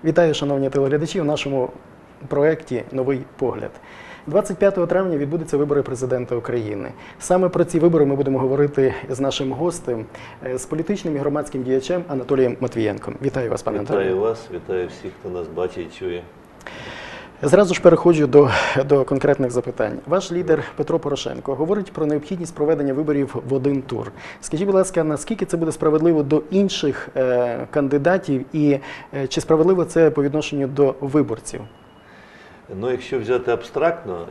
Вітаю, шановні телеглядачі, у нашому проєкті «Новий погляд». 25 травня відбудуться вибори президента України. Саме про ці вибори ми будемо говорити з нашим гостем, з політичним і громадським діячем Анатолієм Матвієнком. Вітаю вас, пане Анатолію. Вітаю вас, вітаю всіх, хто нас бачить і чує. Зразу ж переходжу до конкретних запитань. Ваш лідер Петро Порошенко говорить про необхідність проведення виборів в один тур. Скажіть, будь ласка, наскільки це буде справедливо до інших кандидатів і чи справедливо це по відношенню до виборців? Ну, якщо взяти абстрактно,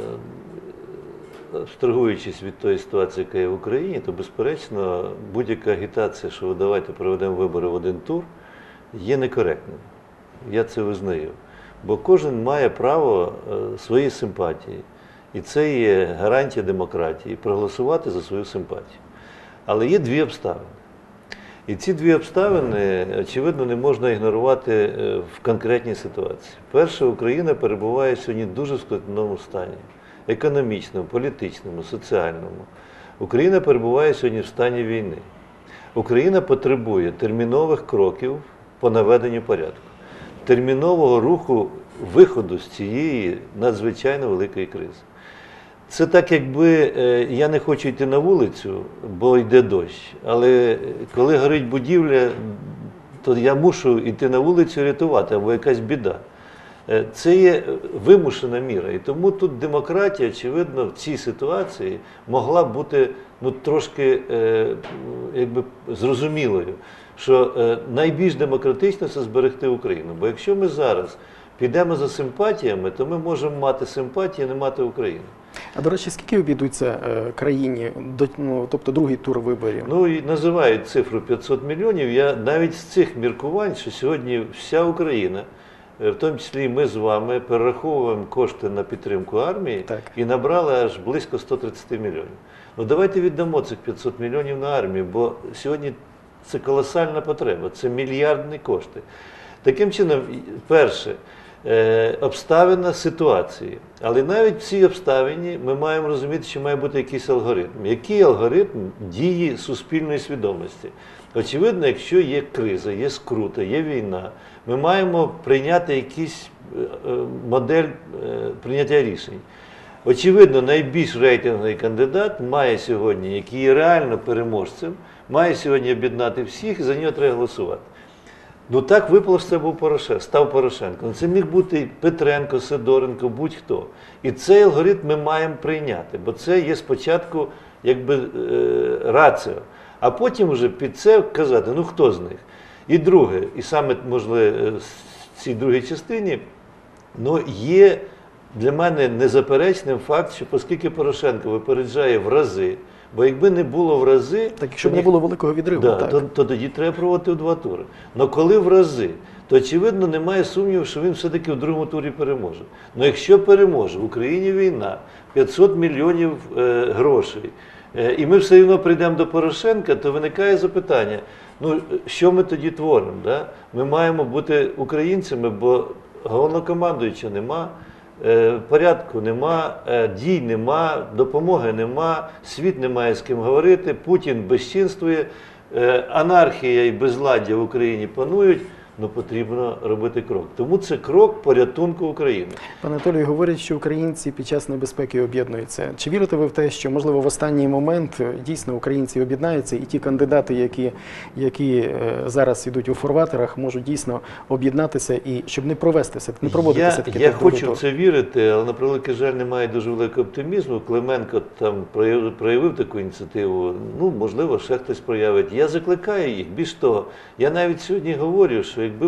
абстрагуючись від тої ситуації, яка є в Україні, то, безперечно, будь-яка агітація, що давайте проведемо вибори в один тур, є некоректним. Я це визнаю. Бо кожен має право свої симпатії. І це є гарантія демократії – проголосувати за свою симпатію. Але є дві обставини. І ці дві обставини, очевидно, не можна ігнорувати в конкретній ситуації. Перше, Україна перебуває сьогодні в дуже складному стані. Економічному, політичному, соціальному. Україна перебуває сьогодні в стані війни. Україна потребує термінових кроків по наведенню порядку. Термінового руху виходу з цієї надзвичайно великої кризи. Це так, якби я не хочу йти на вулицю, бо йде дощ, але коли горить будівля, то я мушу йти на вулицю і рятувати, або якась біда. Це є вимушена міра. І тому тут демократія, очевидно, в цій ситуації могла бути трошки якби, зрозумілою, що найбільш демократично це зберегти Україну. Бо якщо ми зараз підемо за симпатіями, то ми можемо мати симпатії, а не мати Україну. А, до речі, скільки обійдуться країні, тобто другий тур виборів? Ну, і називають цифру 500 мільйонів. Я навіть з цих міркувань, що сьогодні вся Україна, в тому числі і ми з вами, перераховуємо кошти на підтримку армії і набрали аж близько 130 мільйонів. Ну, давайте віддамо цих 500 мільйонів на армію, бо сьогодні це колосальна потреба, це мільярдні кошти. Таким чином, перше, обставина ситуації. Але навіть в цій обставині ми маємо розуміти, що має бути якийсь алгоритм. Який алгоритм дії суспільної свідомості? Очевидно, якщо є криза, є скрута, є війна, ми маємо прийняти якийсь модель прийняття рішень. Очевидно, найбільш рейтинговий кандидат має сьогодні, який є реально переможцем, має сьогодні об'єднати всіх і за нього треба голосувати. Ну так випало, що це був став Порошенко. Це міг бути Петренко, Сидоренко, будь-хто. І цей алгоритм ми маємо прийняти, бо це є спочатку якби раціо. А потім вже під це казати, ну хто з них. І друге, і саме, можливо, в цій другій частині, ну є для мене незаперечним факт, що оскільки Порошенко випереджає в рази, бо якби не було в рази… Так, якщо б не було великого відриву, то тоді треба проводити в два тури. Але коли в рази, то очевидно немає сумніву, що він все-таки в другому турі переможе. Але якщо переможе, в Україні війна, 500 мільйонів грошей, і ми все одно прийдемо до Порошенка, то виникає запитання, ну що ми тоді творимо? Да? Ми маємо бути українцями, бо головнокомандуючого нема, порядку нема, дій нема, допомоги нема, світ не має з ким говорити, Путін безчинствує, анархія і безладдя в Україні панують, ну потрібно робити крок. Тому це крок порятунку України. Пане Анатолію, говорять, що українці під час небезпеки об'єднуються. Чи вірите ви в те, що, можливо, в останній момент дійсно українці об'єднаються і ті кандидати, які зараз йдуть у форватерах, можуть дійсно об'єднатися і щоб не провестися, не проводитися такі Я хочу в це вірити, але, на превеликий жаль, немає дуже великого оптимізму. Клименко там проявив таку ініціативу, ну, можливо, ще хтось проявить. Я закликаю їх. Більш того, я навіть сьогодні говорю, що якби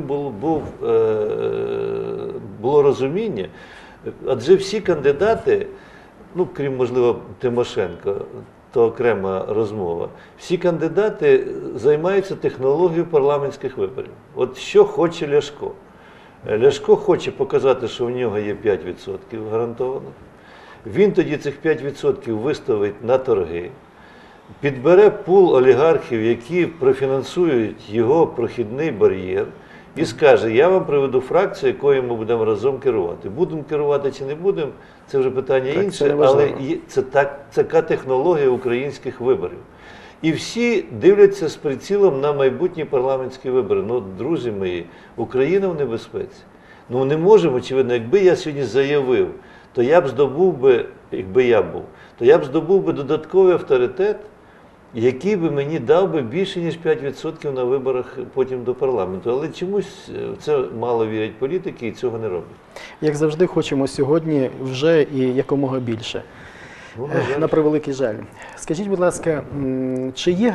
було розуміння, адже всі кандидати, ну, крім, можливо, Тимошенко, то окрема розмова, всі кандидати займаються технологією парламентських виборів. От що хоче Ляшко? Ляшко хоче показати, що в нього є 5% гарантовано. Він тоді цих 5% виставить на торги, підбере пул олігархів, які профінансують його прохідний бар'єр, і скаже, я вам приведу фракцію, якою ми будемо разом керувати. Будемо керувати чи не будемо, це вже питання інше, але це така технологія українських виборів. І всі дивляться з прицілом на майбутні парламентські вибори. Ну, друзі мої, Україна в небезпеці. Ну, не можемо, очевидно, якби я сьогодні заявив, то я б здобув би, якби я був, то я б здобув би додатковий авторитет, який би мені дав би більше, ніж 5% на виборах потім до парламенту. Але чомусь в це мало вірять політики і цього не роблять. Як завжди, хочемо сьогодні вже і якомога більше. Ну, на превеликий жаль. Скажіть, будь ласка, чи є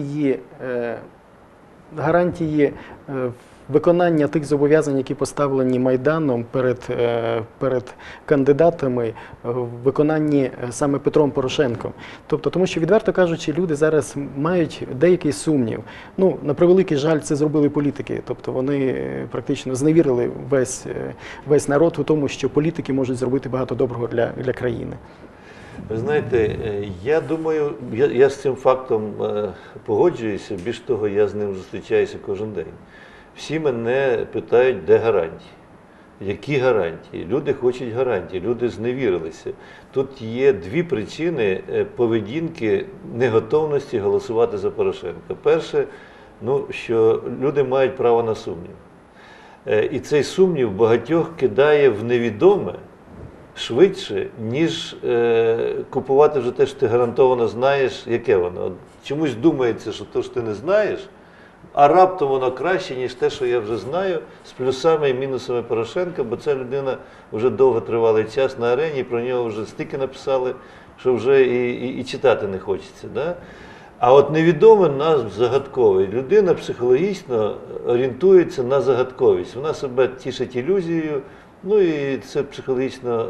гарантії виконання тих зобов'язань, які поставлені Майданом перед кандидатами, в виконанні саме Петром Порошенком? Тобто, тому що, відверто кажучи, люди зараз мають деякий сумнів. Ну, на превеликий жаль, це зробили політики. Тобто вони практично зневірили весь народ у тому, що політики можуть зробити багато доброго для країни. Ви знаєте, я думаю, я з цим фактом погоджуюся, більш того, я з ним зустрічаюся кожен день. Всі мене питають, де гарантії. Які гарантії? Люди хочуть гарантії, люди зневірилися. Тут є дві причини поведінки неготовності голосувати за Порошенка. Перше, ну, що люди мають право на сумнів. І цей сумнів багатьох кидає в невідоме швидше, ніж купувати вже те, що ти гарантовано знаєш, яке воно. От чомусь думається, що те, що ти не знаєш, а раптом воно краще, ніж те, що я вже знаю, з плюсами і мінусами Порошенка, бо ця людина вже довготривалий час на арені, про нього вже стільки написали, що вже і читати не хочеться. Да? А от невідоме нас загадкове. Людина психологічно орієнтується на загадковість. Вона себе тішить ілюзією, ну і це психологічно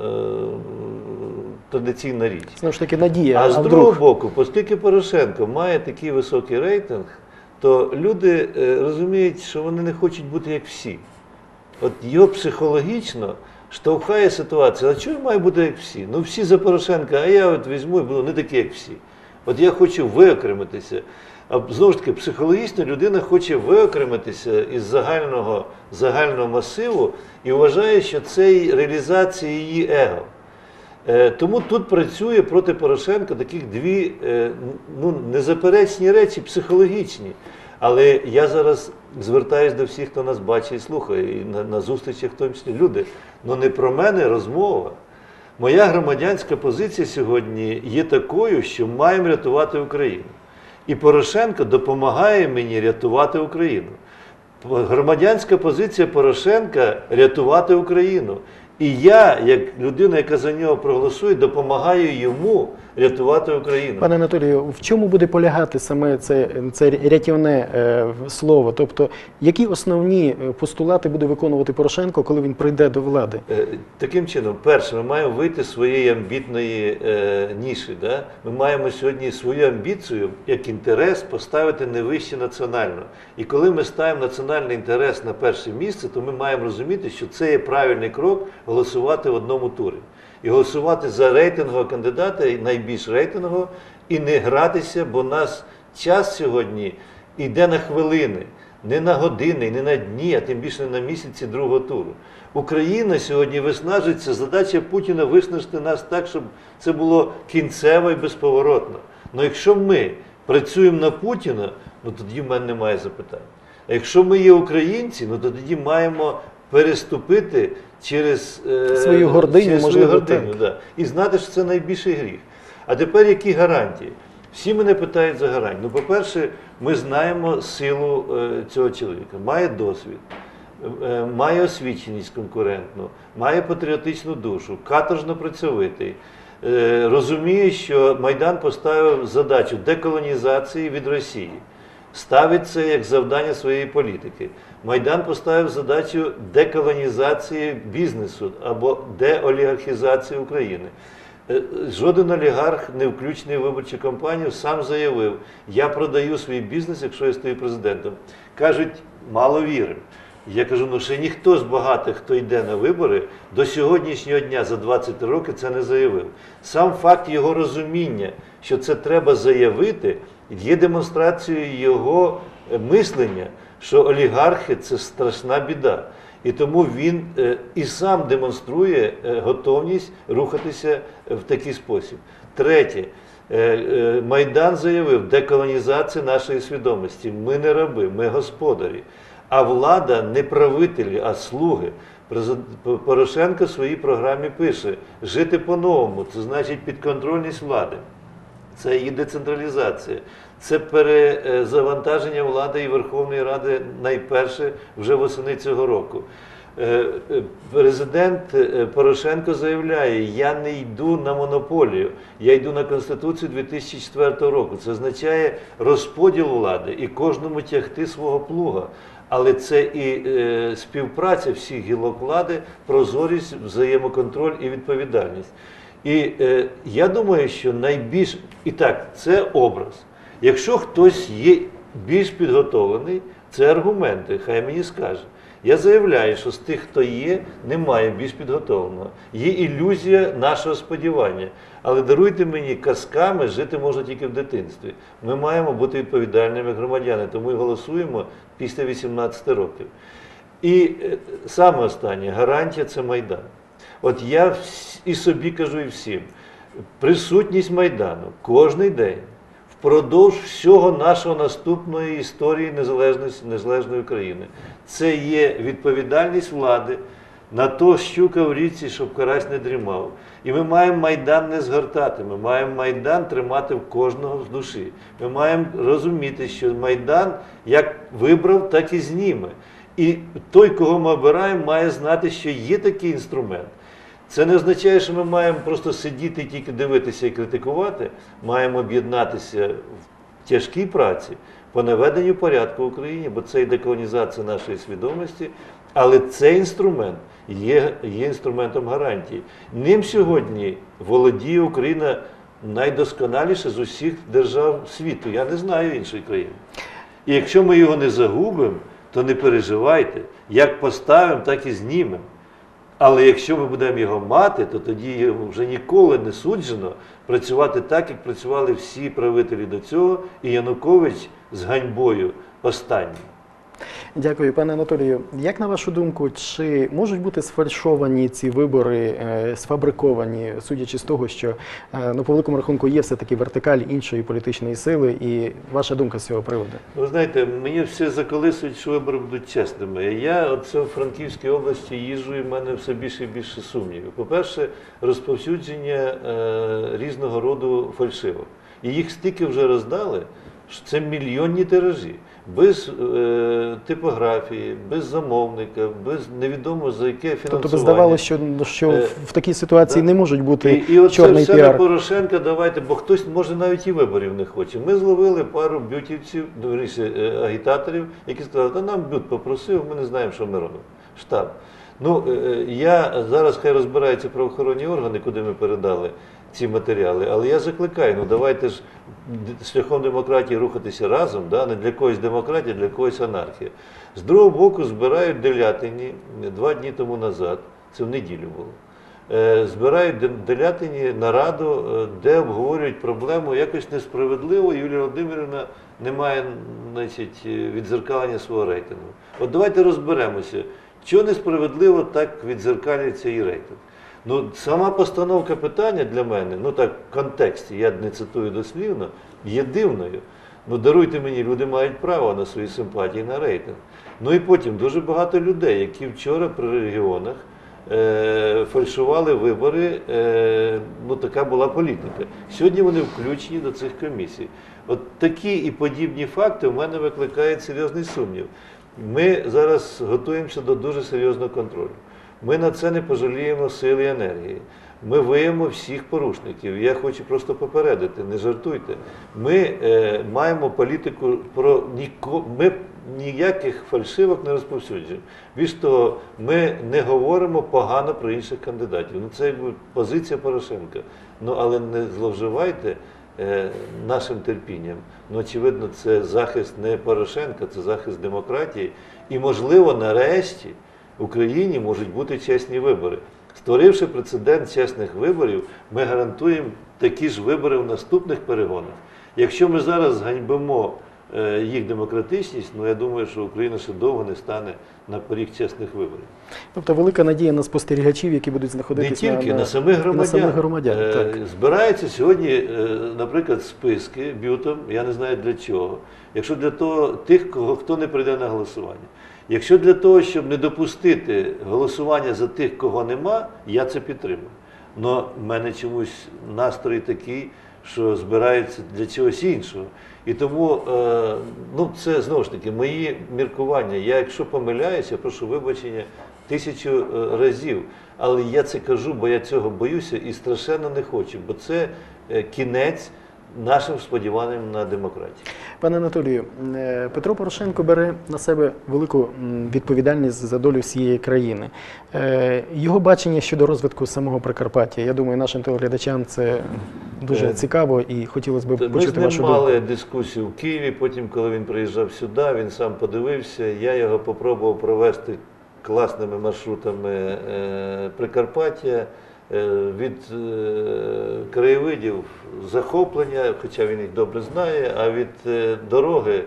традиційна річ. Знову ж таки, надія. А з другого боку, оскільки Порошенко має такий високий рейтинг, то люди розуміють, що вони не хочуть бути як всі. От його психологічно штовхає ситуація. А чого має бути як всі? Ну всі за Порошенка, а я от візьму і буду не такий, як всі. От я хочу виокремитися. А знову ж таки, психологічно людина хоче виокремитися із загального масиву і вважає, що це реалізація її его. Тому тут працює проти Порошенка таких дві незаперечні речі, психологічні. Але я зараз звертаюся до всіх, хто нас бачить і слухає, і на зустрічах в тому числі. Люди, ну не про мене розмова. Моя громадянська позиція сьогодні є такою, що маємо рятувати Україну. І Порошенко допомагає мені рятувати Україну. Громадянська позиція Порошенка – рятувати Україну. І я, як людина, яка за нього проголосує, допомагаю йому рятувати Україну. Пане Анатолію, в чому буде полягати саме це рятівне слово? Тобто, які основні постулати буде виконувати Порошенко, коли він прийде до влади? Таким чином, перше, ми маємо вийти з своєї амбітної ніші. Да? Ми маємо сьогодні свою амбіцію, як інтерес, поставити не вище національно. І коли ми ставимо національний інтерес на перше місце, то ми маємо розуміти, що це є правильний крок голосувати в одному турі. І голосувати за рейтингового кандидата, найбільш рейтингового, і не гратися, бо нас час сьогодні йде на хвилини, не на години, не на дні, а тим більше не на місяці другого туру. Україна сьогодні виснажується, задача Путіна виснажити нас так, щоб це було кінцево і безповоротно. Але якщо ми працюємо на Путіна, ну тоді в мене немає запитань. А якщо ми є українці, ну то тоді маємо переступити через свою гординю, да. І знати, що це найбільший гріх. А тепер які гарантії? Всі мене питають за гарантії. Ну, по-перше, ми знаємо силу цього чоловіка. Має досвід, має освіченість конкурентну, має патріотичну душу, каторжно працьовитий. Розуміє, що Майдан поставив задачу деколонізації від Росії. Ставить це як завдання своєї політики. Майдан поставив задачу деколонізації бізнесу або деолігархізації України. Жоден олігарх, не включений в виборчу кампанію, сам заявив, я продаю свій бізнес, якщо я стаю президентом. Кажуть, мало віримо. Я кажу, ну ще ніхто з багатих, хто йде на вибори, до сьогоднішнього дня за 20 років це не заявив. Сам факт його розуміння, що це треба заявити, є демонстрацією його мислення, що олігархи – це страшна біда. І тому він і сам демонструє готовність рухатися в такий спосіб. Третє. Майдан заявив, деколонізація нашої свідомості. Ми не раби, ми господарі. А влада не правителі, а слуги. Порошенко в своїй програмі пише, жити по-новому, це значить підконтрольність влади. Це її децентралізація. Це перезавантаження влади і Верховної Ради найперше вже восени цього року. Президент Порошенко заявляє, я не йду на монополію, я йду на Конституцію 2004 року. Це означає розподіл влади і кожному тягти свого плуга. Але це і співпраця всіх гілок влади, прозорість, взаємоконтроль і відповідальність. І я думаю, що найбільш... І так, це образ. Якщо хтось є більш підготовлений, це аргументи, хай мені скаже. Я заявляю, що з тих, хто є, немає більш підготовленого. Є ілюзія нашого сподівання. Але даруйте мені, казками жити можна тільки в дитинстві. Ми маємо бути відповідальними громадяни, тому і голосуємо після 18 років. І саме останнє, гарантія – це Майдан. От я і собі кажу, і всім, присутність Майдану кожен день, впродовж всього нашого наступної історії незалежної України. Це є відповідальність влади на то щука в річці, щоб карась не дрімав. І ми маємо Майдан не згортати, ми маємо Майдан тримати в кожного в душі. Ми маємо розуміти, що Майдан як вибрав, так і зніме. І той, кого ми обираємо, має знати, що є такий інструмент. Це не означає, що ми маємо просто сидіти і тільки дивитися і критикувати. Маємо об'єднатися в тяжкій праці по наведенню порядку в Україні, бо це і деколонізація нашої свідомості. Але цей інструмент є інструментом гарантії. Ним сьогодні володіє Україна найдосконаліше з усіх держав світу. Я не знаю іншої країни. І якщо ми його не загубимо, то не переживайте. Як поставимо, так і знімемо. Але якщо ми будемо його мати, то тоді вже ніколи не суджено працювати так, як працювали всі правителі до цього, і Янукович з ганьбою останній. Дякую, пане Анатолію. Як на вашу думку, чи можуть бути сфальшовані ці вибори, сфабриковані, судячи з того, що по великому рахунку є все-таки вертикаль іншої політичної сили, і ваша думка з цього приводу? Ви знаєте, мені всі заколисують, що вибори будуть чесними. Я оце в Франківській області їжджу, і в мене все більше і більше сумнівів. По-перше, розповсюдження різного роду фальшивок. І їх стільки вже роздали, що це мільйонні тиражі. Без типографії, без замовника, без невідомо за яке фінансування. Тобто здавалося, що в такій ситуації не можуть бути і чорний оце піар. все на Порошенка давайте, бо хтось, може, навіть і виборів не хоче. Ми зловили пару бютівців, агітаторів, які сказали, та нам бют попросив, ми не знаємо, що ми робимо. Штаб. Я зараз, хай розбираються правоохоронні органи, куди ми передали ці матеріали, але я закликаю, давайте ж шляхом демократії рухатися разом, не для когось демократія, для когось анархія. З другого боку, збирають Делятині 2 дні тому назад, це в неділю було, збирають Делятині нараду, де обговорюють проблему якось несправедливо, Юлія Володимирівна не має віддзеркалення свого рейтингу. От давайте розберемося, чого несправедливо так віддзеркалюється її рейтинг. Сама постановка питання для мене, так в контексті, я не цитую дослівно, є дивною. Даруйте мені, люди мають право на свої симпатії, на рейтинг. І потім дуже багато людей, які вчора при регіонах фальшували вибори, така була політика. Сьогодні вони включені до цих комісій. От такі і подібні факти в мене викликають серйозний сумнів. Ми зараз готуємося до дуже серйозного контролю. Ми на це не пожаліємо сил і енергії. Ми виявимо всіх порушників. Я хочу просто попередити, не жартуйте. Ми маємо політику ми ніяких фальшивок не розповсюджуємо. Більш того, ми не говоримо погано про інших кандидатів. Це позиція Порошенка. Але не зловживайте нашим терпінням. Очевидно, це захист не Порошенка, це захист демократії. І, можливо, нарешті в Україні можуть бути чесні вибори. Створивши прецедент чесних виборів, ми гарантуємо такі ж вибори в наступних перегонах. Якщо ми зараз ганьбимо їх демократичність, я думаю, що Україна ще довго не стане на поріг чесних виборів. Тобто велика надія на спостерігачів, які будуть знаходитися не тільки, на самих громадян. Так. Збираються сьогодні, наприклад, списки бютом, я не знаю для чого. Якщо для того, тих, хто не прийде на голосування. Якщо для того, щоб не допустити голосування за тих, кого нема, я це підтримую. Але в мене чомусь настрій такий, що збираються для чогось іншого. І тому, це знову ж таки мої міркування. Я, якщо помиляюся, прошу вибачення 1000 разів. Але я це кажу, бо я цього боюся і страшенно не хочу, бо це кінець нашим сподіванням на демократію. Пане Анатолію, Петро Порошенко бере на себе велику відповідальність за долю всієї країни. Його бачення щодо розвитку самого Прикарпаття, я думаю, нашим телеглядачам це дуже цікаво і хотілося б почути вашу думку. Ми з ним мали дискусію в Києві, потім, коли він приїжджав сюди, він сам подивився, я його попробував провести класними маршрутами Прикарпаття, від краєвидів захоплення, хоча він їх добре знає, а від дороги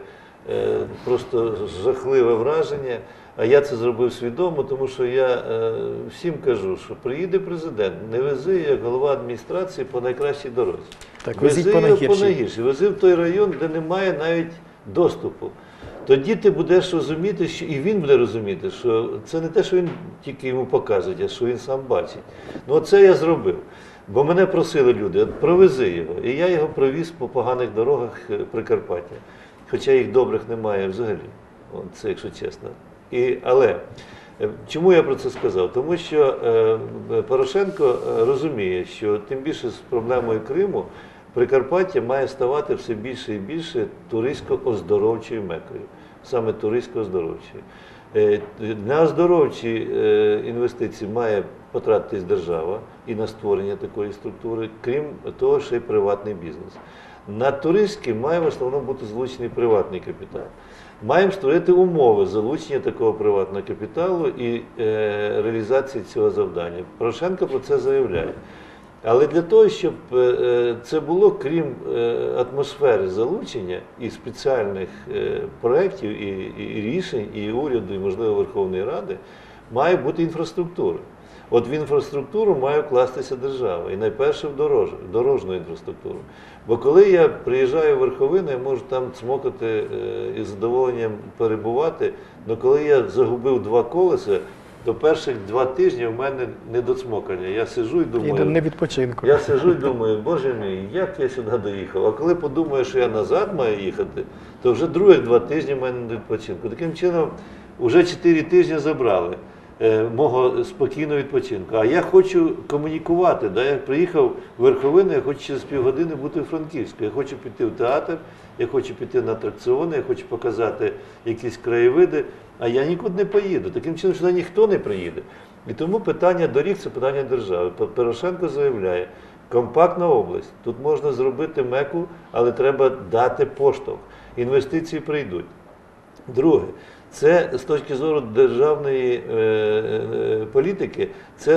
просто жахливе враження. А я це зробив свідомо, тому що я всім кажу, що приїде президент, не вези як голова адміністрації по найкращій дорозі. Так, вези його по найгіршій. Вези в той район, де немає навіть доступу. Тоді ти будеш розуміти, що і він буде розуміти, що це не те, що він тільки йому показує, а що він сам бачить. Оце я зробив. Бо мене просили люди, провези його. І я його провіз по поганих дорогах Прикарпаття. Хоча їх добрих немає взагалі. Це, якщо чесно. Але чому я про це сказав? Тому що Порошенко розуміє, що тим більше з проблемою Криму Прикарпаття має ставати все більше і більше туристсько-оздоровчою мекою. Саме туристсько-оздоровчою. На оздоровчі інвестиції має потратитись держава і на створення такої структури, крім того, ще й приватний бізнес. На туристські має в основному бути залучений приватний капітал. Маємо створити умови залучення такого приватного капіталу і реалізації цього завдання. Порошенко про це заявляє. Але для того, щоб це було, крім атмосфери залучення і спеціальних проєктів, і рішень, і уряду, і, можливо, Верховної Ради, має бути інфраструктура. От в інфраструктуру має вкластися держава, і найперше в дорожню інфраструктуру. Бо коли я приїжджаю в Верховину, я можу там цмокати і з задоволенням перебувати, але коли я загубив 2 колеса, то перших 2 тижні в мене не до цмокання. Я сиджу і думаю, не відпочинку. Я сиджу і думаю, боже мій, як я сюди доїхав? А коли подумаю, що я назад маю їхати, то вже других 2 тижні в мене не до відпочинку. Таким чином, вже 4 тижні забрали мого спокійного відпочинку. А я хочу комунікувати. Я приїхав в Верховину, я хочу через півгодини бути в Франківську. Я хочу піти в театр, я хочу піти на атракціони, я хочу показати якісь краєвиди, а я нікуди не поїду. Таким чином, сюди ніхто не приїде. І тому питання доріг – це питання держави. Порошенко заявляє, компактна область, тут можна зробити меку, але треба дати поштовх. Інвестиції прийдуть. Друге, це з точки зору державної політики, це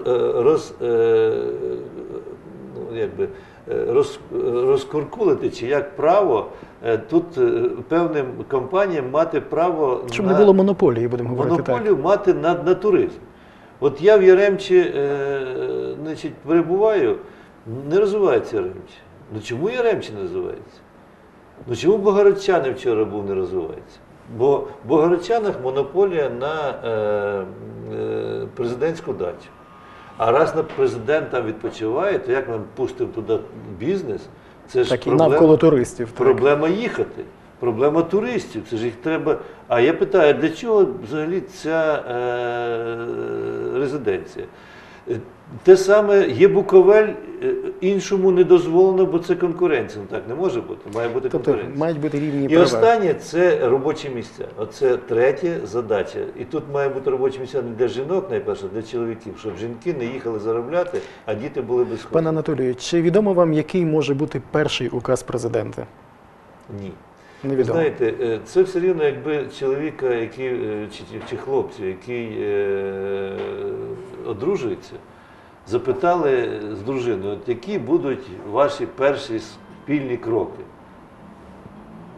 розкуркулити, чи як право тут певним компаніям мати право щоб не було монополії, будемо говорити так. Монополію мати на туризм. От я в Яремчі перебуваю, не розвивається Яремчі. Чому Яремчі не розвивається? Чому Богородчани вчора був не розвивається? Бо в Богородчанах монополія на президентську дачу. А раз на президент там відпочиває, то як нам пустимо туди бізнес? Це ж так, проблема, і навколо туристів. Проблема їхати, проблема туристів. Це ж їх треба. А я питаю, для чого взагалі ця резиденція? Те саме є Буковель, іншому не дозволено, бо це конкуренція. Так не може бути, має бути конкуренція. Тобто мають бути рівні і права. останнє – це робочі місця. Оце третя задача. І тут має бути робочі місця не для жінок, найперше, а для чоловіків, щоб жінки не їхали заробляти, а діти були безхозні. Пане Анатолію, чи відомо вам, який може бути перший указ президента? Ні. Невідомо. Знаєте, це все рівно, якби чоловіка, чи хлопця, який одружується, запитали з дружиною, які будуть ваші перші спільні кроки.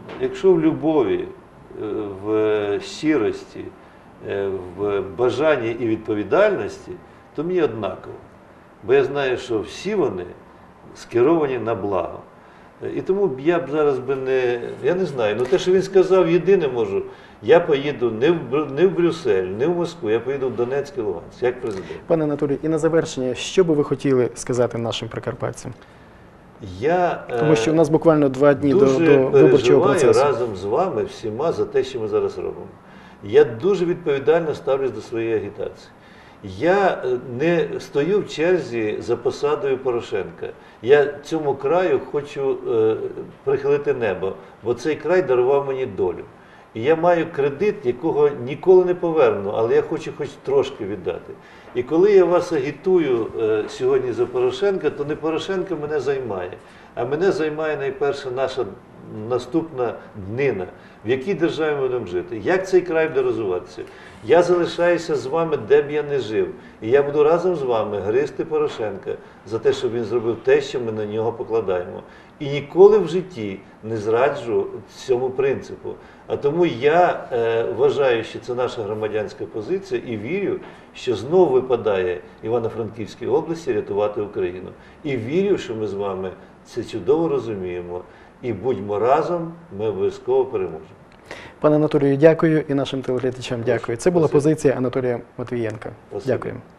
якщо в любові, в щирості, в бажанні і відповідальності, то мені однаково. Бо я знаю, що всі вони скеровані на благо. І тому я б зараз би я не знаю, ну те, що він сказав, єдине можу, я поїду не в Брюссель, не в Москву, я поїду в Донецьк і Луганськ, як президент. Пане Анатолію, і на завершення, що би ви хотіли сказати нашим прикарпатцям? Тому що у нас буквально 2 дні до виборчого процесу. Дуже переживаю разом з вами всіма за те, що ми зараз робимо. Я дуже відповідально ставлюсь до своєї агітації. Я не стою в черзі за посадою Порошенка. Я цьому краю хочу прихилити небо, бо цей край дарував мені долю. І я маю кредит, якого ніколи не поверну, але я хочу хоч трошки віддати. І коли я вас агітую сьогодні за Порошенка, то не Порошенко мене займає, а мене займає найперше наша наступна днина, в якій державі ми будемо жити, як цей край буде розвиватися. Я залишаюся з вами, де б я не жив, і я буду разом з вами гризти Порошенка за те, щоб він зробив те, що ми на нього покладаємо. І ніколи в житті не зраджу цьому принципу. А тому я вважаю, що це наша громадянська позиція і вірю, що знову випадає Івано-Франківській області рятувати Україну. І вірю, що ми з вами це чудово розуміємо. І будьмо разом, ми обов'язково переможемо. Пане Анатолію, дякую і нашим телеглядачам дякую. Це була позиція Анатолія Матвієнка. Дякую.